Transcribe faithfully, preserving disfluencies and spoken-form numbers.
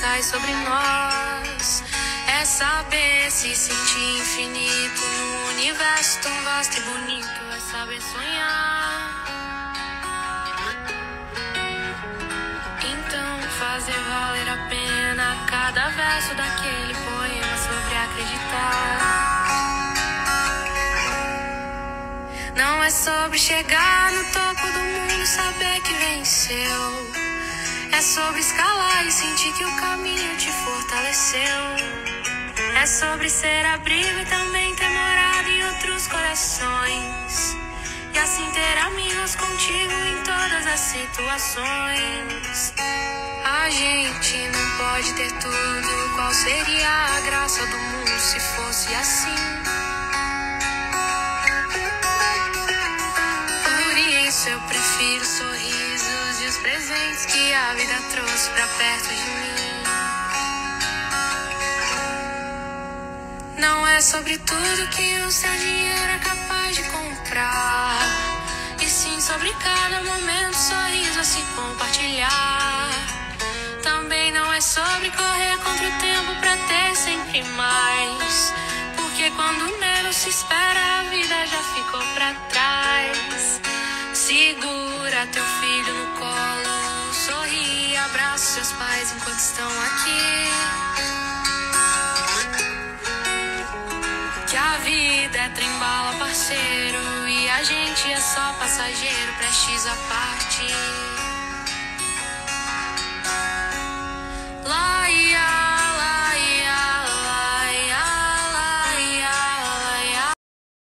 cai sobre nós. É saber se sentir infinito num universo tão vasto e bonito. É saber sonhar. Então fazer valer a pena cada verso daquele poema sobre acreditar. Não é sobre chegar no topo do mundo e saber que venceu. É sobre escalar e sentir que o caminho te fortaleceu. É sobre ser abrigo e também ter morado em outros corações. E assim ter amigos contigo em todas as situações. A gente não pode ter tudo. Qual seria a graça do mundo se fosse assim? Por isso eu prefiro sorrisos e os presentes que a vida trouxe pra perto de mim. Não é sobre tudo que o seu dinheiro é capaz de comprar, e sim sobre cada momento, sorriso a se compartilhar. Também não é sobre correr contra o tempo pra ter sempre mais, porque quando menos se espera a vida já ficou pra trás. Segura teu filho no colo, sorri, abraça seus pais enquanto estão aqui. Que a vida é trem-bala, parceiro, e a gente é só passageiro, prestes a partir.